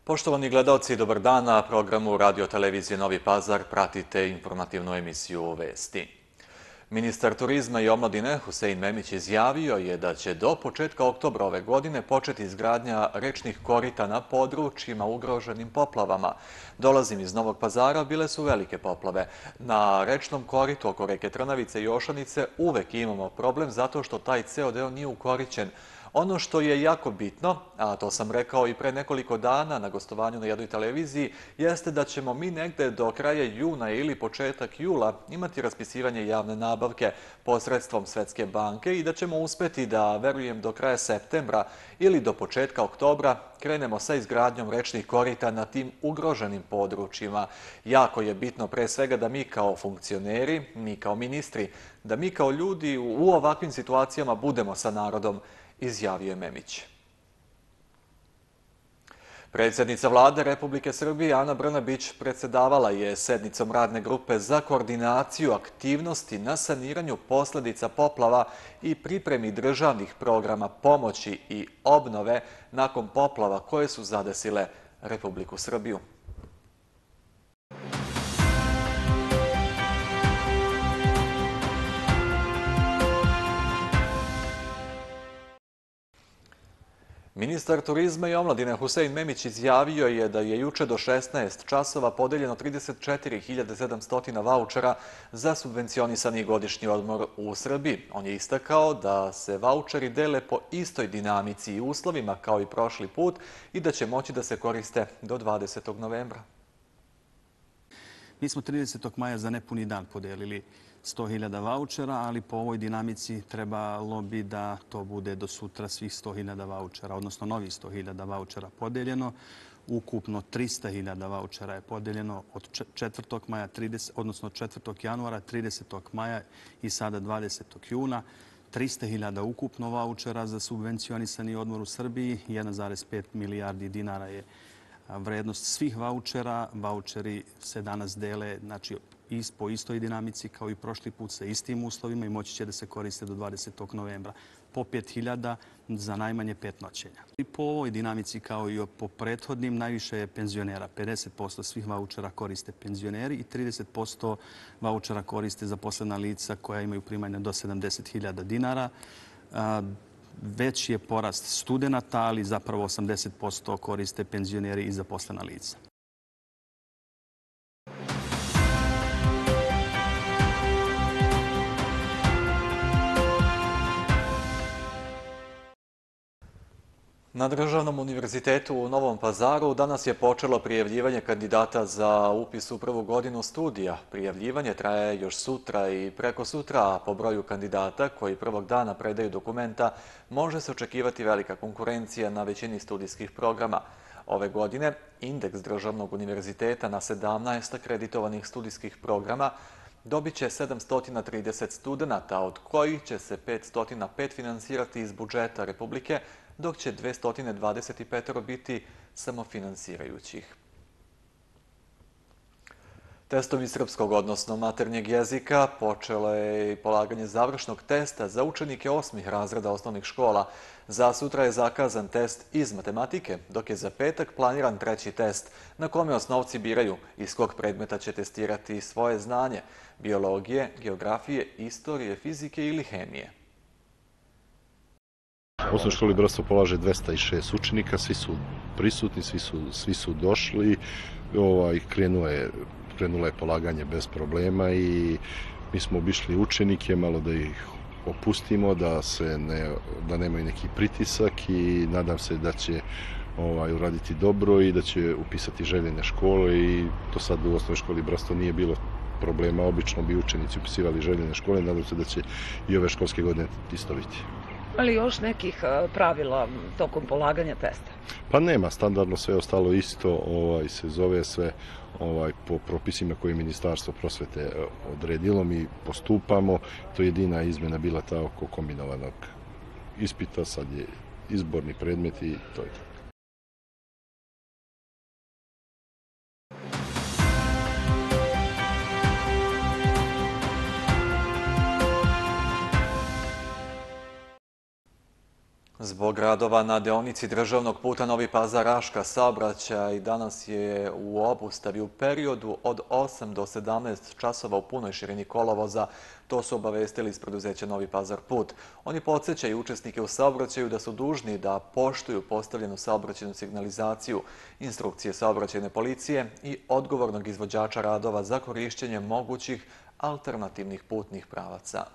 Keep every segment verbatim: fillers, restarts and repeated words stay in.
Poštovani gledalci, dobar dan. Na programu Radio Televizije Novi Pazar pratite informativnu emisiju Vesti. Ministar turizma i omladine Husein Memić izjavio je da će do početka oktobra ove godine početi izgradnja rečnih korita na područjima ugroženim poplavama. Dolazim iz Novog Pazara, bile su velike poplave. Na rečnom koritu oko reke Trnavice i Ošanice uvek imamo problem zato što taj ceo deo nije ukorićen. Ono što je jako bitno, a to sam rekao i pre nekoliko dana na gostovanju na jednoj televiziji, jeste da ćemo mi negde do kraja juna ili početak jula imati raspisivanje javne nabavke posredstvom Svetske banke i da ćemo uspeti da, verujem, do kraja septembra ili do početka oktobra krenemo sa izgradnjom rečnih korita na tim ugroženim područjima. Jako je bitno pre svega da mi kao funkcioneri, mi kao ministri, da mi kao ljudi u ovakvim situacijama budemo sa narodom, izjavio je Memić. Predsjednica Vlade Republike Srbije Ana Brnabić predsedavala je sednicom radne grupe za koordinaciju aktivnosti na saniranju posledica poplava i pripremi državnih programa pomoći i obnove nakon poplava koje su zadesile Republiku Srbiju. Ministar turizma i omladine Husein Memić izjavio je da je juče do šesnaest časova podeljeno trideset četiri hiljade sedamsto vaučera za subvencionisani godišnji odmor u Srbiji. On je istakao da se vaučeri dele po istoj dinamici i uslovima kao i prošli put i da će moći da se koriste do dvadesetog novembra. Mi smo tridesetog maja za nepuni dan podelili sto hiljada vaučera, ali po ovoj dinamici trebalo bi da to bude do sutra svih sto hiljada vaučera, odnosno novih sto hiljada vaučera podeljeno. Ukupno trista hiljada vaučera je podeljeno od četvrtog maja, odnosno četvrtog januara, tridesetog maja i sada dvadesetog juna. trista hiljada ukupno vaučera za subvencionisani odmor u Srbiji, jedan zarez pet milijardi dinara je vrednost svih vaučera. Vaučeri se danas dele, znači, po istoj dinamici kao i prošli put sa istim uslovima i moći će da se koriste do dvadesetog novembra. Po pet hiljada za najmanje pet noćenja. I po ovoj dinamici kao i po prethodnim najviše je penzionera. pedeset posto svih vaučera koriste penzioneri i trideset posto vaučera koriste zaposlena lica koja imaju primanja do sedamdeset hiljada dinara. Već je porast studenata, ali zapravo osamdeset posto koriste penzioneri i zaposlena lica. Na Državnom univerzitetu u Novom Pazaru danas je počelo prijavljivanje kandidata za upis u prvu godinu studija. Prijavljivanje traje još sutra i preko sutra, a po broju kandidata koji prvog dana predaju dokumenta može se očekivati velika konkurencija na većini studijskih programa. Ove godine indeks Državnog univerziteta na sedamnaest akreditovanih studijskih programa dobit će sedamsto trideset studenta, od kojih će se petsto pet finansirati iz budžeta Republike, dok će dvesta dvadeset pet biti samofinansirajućih. Testom iz srpskog, odnosno maternjeg jezika, počelo je i polaganje završnog testa za učenike osmih razreda osnovnih škola. Za sutra je zakazan test iz matematike, dok je za petak planiran treći test, na kome osnovci biraju iz kog predmeta će testirati svoje znanje – biologije, geografije, istorije, fizike ili hemije. U osnovnoj školi Brsto polaže dvesta šest učenika, svi su prisutni, svi su, svi su došli, ovaj, krenuo je, krenulo je polaganje bez problema i mi smo obišli učenike, malo da ih opustimo, da, se ne, da nemaju neki pritisak i nadam se da će ovaj, uraditi dobro i da će upisati željene škole i to sad u osnovnoj školi Brsto nije bilo problema, obično bi učenici upisivali željene škole, nadam se da će i ove školske godine isto biti. Ali još nekih pravila tokom polaganja testa? Pa nema, standardno sve ostalo isto, ovaj, se zove sve ovaj, po propisima koje je Ministarstvo prosvete odredilo. Mi postupamo, to je jedina izmjena bila ta oko kombinovanog ispita, sad je izborni predmet i to je to. Zbog radova na deonici državnog puta Novi Pazar-Raška saobraćaj danas je u obustavi u periodu od osam do sedamnaest časova u punoj širini kolovoza. To su obavestili iz preduzeća Novi Pazar put. Oni podsjećaju učesnike u saobraćaju da su dužni da poštuju postavljenu saobraćajnu signalizaciju, instrukcije saobraćajne policije i odgovornog izvođača radova za korišćenje mogućih alternativnih putnih pravaca.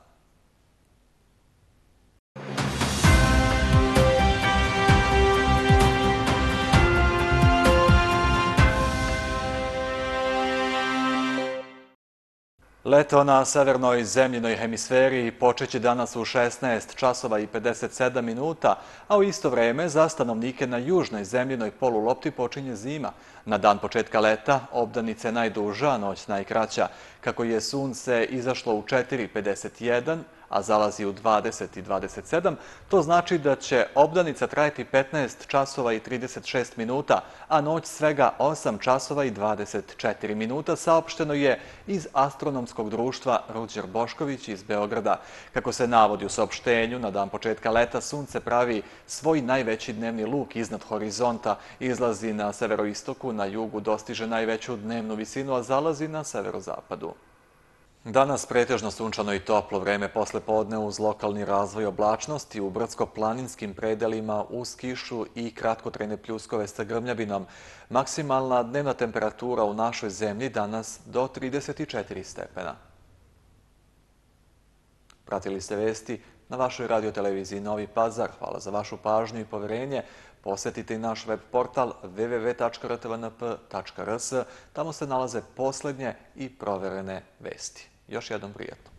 Leto na severnoj zemljinoj hemisferi počeće danas u šesnaest časova i pedeset sedam minuta, a u isto vreme za stanovnike na južnoj zemljinoj polulopti počinje zima. Na dan početka leta obdanica je najduža, a noć najkraća. Kako je sunce izašlo u četiri pedeset jedan, a zalazi u dvadeset i dvadeset sedam, to znači da će obdanica trajati petnaest časova i trideset šest minuta, a noć svega osam časova i dvadeset četiri minuta, saopšteno je iz Astronomskog društva Ruđer Bošković iz Beograda. Kako se navodi u saopštenju, na dan početka leta sunce pravi svoj najveći dnevni luk iznad horizonta, izlazi na severoistoku, na jugu dostiže najveću dnevnu visinu, a zalazi na severozapadu. Danas pretežno sunčano i toplo vreme posle podne uz lokalni razvoj oblačnosti u brdsko-planinskim predelima uz kišu i kratkotrajne pljuskove sa grmljavinom. Maksimalna dnevna temperatura u našoj zemlji danas do trideset četiri stepena. Pratili ste vesti na vašoj radioteleviziji Novi Pazar. Hvala za vašu pažnju i poverenje. Posetite i naš web portal w w w tačka r t v n p tačka r s. Tamo se nalaze poslednje i proverene vesti. Još jednom prijatno.